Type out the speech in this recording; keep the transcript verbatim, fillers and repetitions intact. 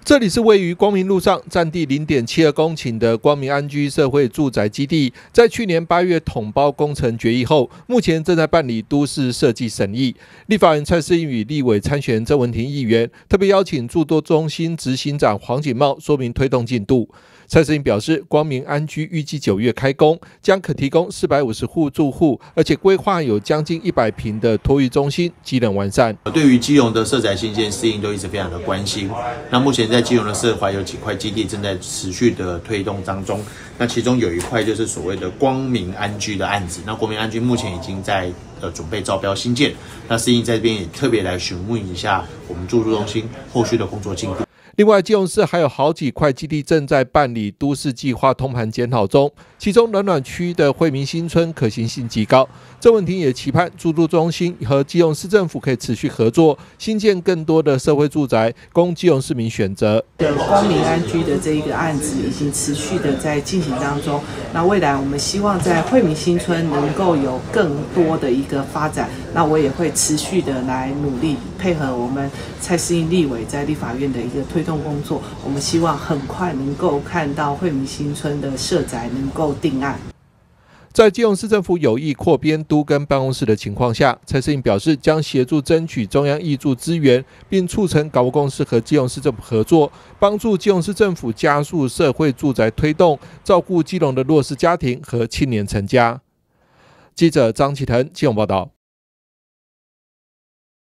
这里是位于光明路上，占地零点七二公顷的光明安居社会住宅基地，在去年八月统包工程决议后，目前正在办理都市设计审议。立法院蔡适应与立委参选人郑文婷议员特别邀请住多中心执行长黄景茂说明推动进度。蔡适应表示，光明安居预计九月开工，将可提供四百五十户住户，而且规划有将近一百坪的托育中心，机能完善。 对于基隆的社宅新建，适应都一直非常的关心。那目前在基隆的社怀有几块基地正在持续的推动当中，那其中有一块就是所谓的光明安居的案子。那光明安居目前已经在呃准备招标新建，那适应在这边也特别来询问一下我们住宿中心后续的工作进度。 另外，基隆市还有好几块基地正在办理都市计划通盘检讨中，其中暖暖区的惠民新村可行性极高。郑文婷也期盼住都中心和基隆市政府可以持续合作，新建更多的社会住宅，供基隆市民选择。 光明安居的这一个案子已经持续的在进行当中，那未来我们希望在惠民新村能够有更多的一个发展，那我也会持续的来努力配合我们蔡适应立委在立法院的一个推动工作，我们希望很快能够看到惠民新村的社宅能够定案。 在基隆市政府有意扩编都更办公室的情况下，蔡适应表示将协助争取中央挹注资源，并促成港务公司和基隆市政府合作，帮助基隆市政府加速社会住宅推动，照顾基隆的弱势家庭和青年成家。记者张启腾基隆报道。